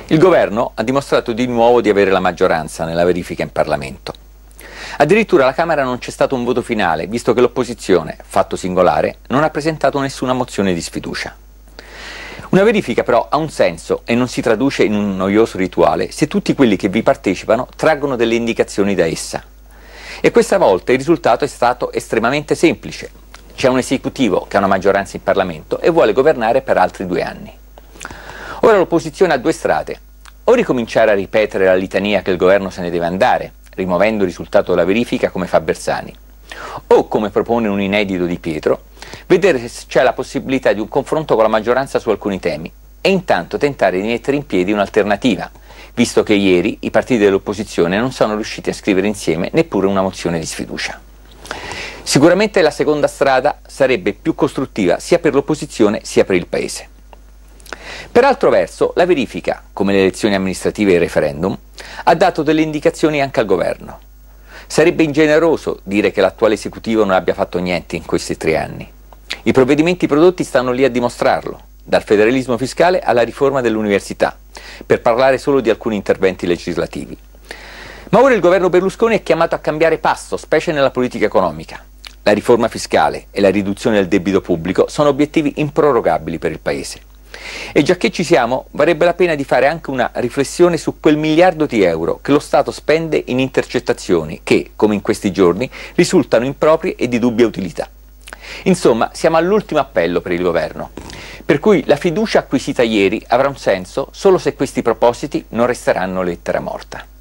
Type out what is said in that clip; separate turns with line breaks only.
Il governo ha dimostrato di nuovo di avere la maggioranza nella verifica in Parlamento. Addirittura alla Camera non c'è stato un voto finale, visto che l'opposizione, fatto singolare, non ha presentato nessuna mozione di sfiducia. Una verifica però ha un senso e non si traduce in un noioso rituale se tutti quelli che vi partecipano traggono delle indicazioni da essa. E questa volta il risultato è stato estremamente semplice. C'è un esecutivo che ha una maggioranza in Parlamento e vuole governare per altri 2 anni. Ora l'opposizione ha 2 strade: o ricominciare a ripetere la litania che il governo se ne deve andare, rimuovendo il risultato della verifica come fa Bersani, o, come propone un inedito Di Pietro, vedere se c'è la possibilità di un confronto con la maggioranza su alcuni temi e intanto tentare di mettere in piedi un'alternativa, visto che ieri i partiti dell'opposizione non sono riusciti a scrivere insieme neppure una mozione di sfiducia. Sicuramente la seconda strada sarebbe più costruttiva sia per l'opposizione sia per il Paese. Per altro verso, la verifica, come le elezioni amministrative e il referendum, ha dato delle indicazioni anche al governo. Sarebbe ingeneroso dire che l'attuale esecutivo non abbia fatto niente in questi 3 anni. I provvedimenti prodotti stanno lì a dimostrarlo, dal federalismo fiscale alla riforma dell'università, per parlare solo di alcuni interventi legislativi. Ma ora il governo Berlusconi è chiamato a cambiare passo, specie nella politica economica. La riforma fiscale e la riduzione del debito pubblico sono obiettivi improrogabili per il Paese. E già che ci siamo, varrebbe la pena di fare anche una riflessione su quel miliardo di euro che lo Stato spende in intercettazioni che, come in questi giorni, risultano improprie e di dubbia utilità. Insomma, siamo all'ultimo appello per il governo, per cui la fiducia acquisita ieri avrà un senso solo se questi propositi non resteranno lettera morta.